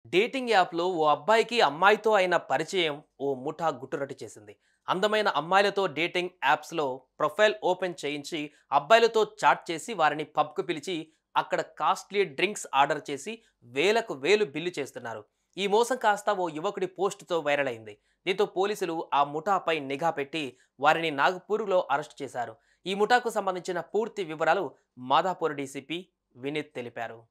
Dating యాప్లో ఓ అబ్బాయికి అమ్మాయితో అయిన పరిచయం ఓ ముఠా గుట్టురట్టు చేసింది. అందమైన అమ్మాయిలతో డేటింగ్ యాప్స్లో ప్రొఫైల్ ఓపెన్ చేయించి అబ్బాయిలతో చాట్ చేసి వారిని పబ్కు పిలిచి అక్కడ కాస్ట్లీ డ్రింక్స్ ఆర్డర్ చేసి వేలకు వేలు బిల్లు చేస్తున్నారు. ఈ మోసం కాస్త ఓ యువకుడి పోస్టుతో వైరల్ అయింది. దీంతో పోలీసులు ఆ ముఠాపై నిఘా పెట్టి వారిని నాగపూర్లో అరెస్ట్ చేశారు. ఈ ముఠాకు సంబంధించిన పూర్తి వివరాలు మాదాపూర్ డీసీపీ వినీత్ తెలిపారు.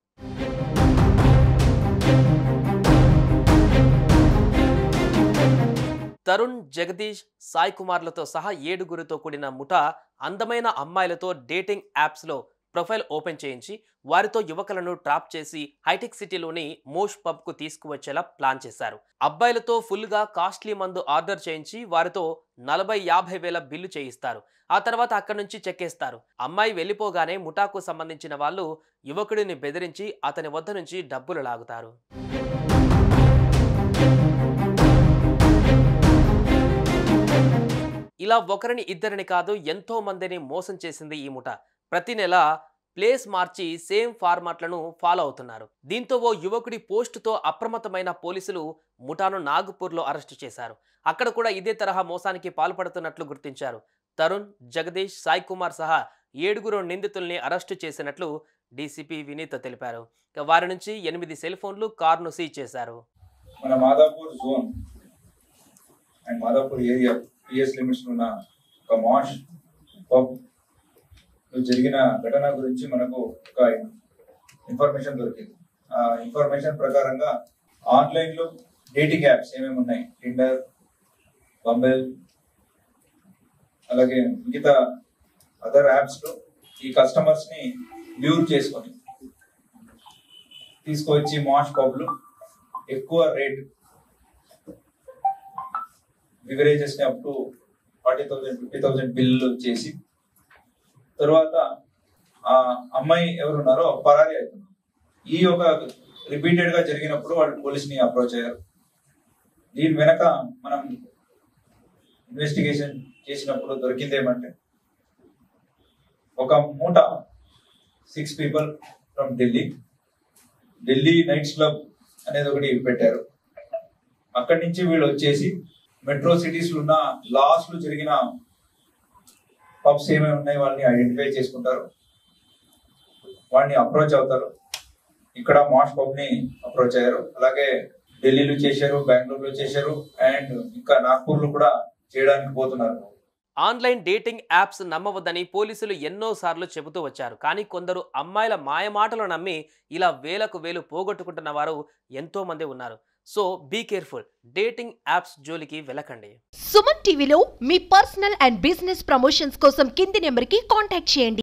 తరుణ్, జగదీష్, సాయి కుమార్లతో సహా 7గురితో కూడిన ముఠా అందమైన అమ్మాయిలతో డేటింగ్ యాప్స్లో ప్రొఫైల్ ఓపెన్ చేయించి వారితో యువకులను ట్రాప్ చేసి హైటెక్ సిటీలోని మోష్ పబ్కు తీసుకువచ్చేలా ప్లాన్ చేశారు. అబ్బాయిలతో ఫుల్గా కాస్ట్లీ మందు ఆర్డర్ చేయించి వారితో 40-50 వేల బిల్లు చేయిస్తారు. ఆ తర్వాత అక్కడి నుంచి చెక్కేస్తారు. అమ్మాయి వెళ్ళిపోగానే ముఠాకు సంబంధించిన వాళ్ళు యువకుడిని బెదిరించి అతని వద్ద నుంచి డబ్బులు లాగుతారు. ఇలా ఒకరిని ఇద్దరిని కాదు ఎంతో మందిని మోసం చేసింది ఈ ముఠా. ప్రతి నెల ప్లేస్ మార్చి సేమ్ ఫార్మాట్లను ఫాలో అవుతున్నారు. దీంతో ఓ యువకుడి పోస్టుతో అప్రమత్తమైన పోలీసులు ముఠాను నాగపూర్లో అరెస్టు చేశారు. అక్కడ కూడా ఇదే తరహా మోసానికి పాల్పడుతున్నట్లు గుర్తించారు. తరుణ్, జగదీష్, సాయి కుమార్ సహా 7గురు నిందితుల్ని అరెస్టు చేసినట్లు డీసీపీ వినీత్ తెలిపారు. వారి నుంచి 8 సెల్ ఫోన్లు, కారును సీజ్ చేశారు. మన Madhapur zone and Madhapur area PS limits ఉన్న ఒక మాష్ పబ్ జరిగిన ఘటన గురించి మనకు ఒక ఇన్ఫర్మేషన్ దొరికింది. ఆ ఇన్ఫర్మేషన్ ప్రకారంగా ఆన్లైన్లో డేటింగ్ యాప్స్ ఏమేమి ఉన్నాయి, టిండర్, బంబెల్, అలాగే మిగతా అదర్ యాప్స్లో ఈ కస్టమర్స్ని ల్యూర్ చేసుకొని తీసుకువచ్చి మాష్ పబ్లు ఎక్కువ రేట్ బివరేజెస్ ని అప్ టు 40,000, 50,000 బిల్లు చేసి తర్వాత ఆ అమ్మాయి ఎవరున్నారో పరారీ అవుతున్నారు. ఈ ఒక రిపీటెడ్ గా జరిగినప్పుడు వాళ్ళు పోలీస్ని అప్రోచ్ అయ్యారు. దీని వెనక మనం ఇన్వెస్టిగేషన్ చేసినప్పుడు దొరికింది ఏమంటే ఒక మూట 6 people from Delhi nights club అనేది ఒకటి పెట్టారు. అక్కడి నుంచి వీళ్ళు వచ్చేసి మెట్రో సిటీస్ లో ఉన్న లాస్ట్ లో జరిగిన పబ్స్ ఏమేమి ఉన్నాయి వాళ్ళని ఐడెంటిఫై చేసుకుంటారు, వాళ్ళని అప్రోచ్ అవుతారు. ఇక్కడ మాష్ పబ్ ని అప్రోచ్ అయ్యారు, అలాగే ఢిల్లీలో చేశారు, బెంగళూరులో చేశారు, అండ్ ఇంకా నాగ్పూర్ లో కూడా చేయడానికి పోతున్నారు. ఆన్లైన్ డేటింగ్ యాప్స్ నమ్మవద్దని పోలీసులు ఎన్నోసార్లు చెబుతూ వచ్చారు. కానీ కొందరు అమ్మాయిల మాయమాటలు నమ్మి ఇలా వేలకు వేలు పోగొట్టుకుంటున్న వారు ఎంతో మంది ఉన్నారు. So be careful, dating apps జోలికి వెళ్ళకండి. సుమన్ టీవీలో మీ పర్సనల్ అండ్ బిజినెస్ ప్రమోషన్స్ కోసం కింది నెంబర్కి కాంటాక్ట్ చేయండి.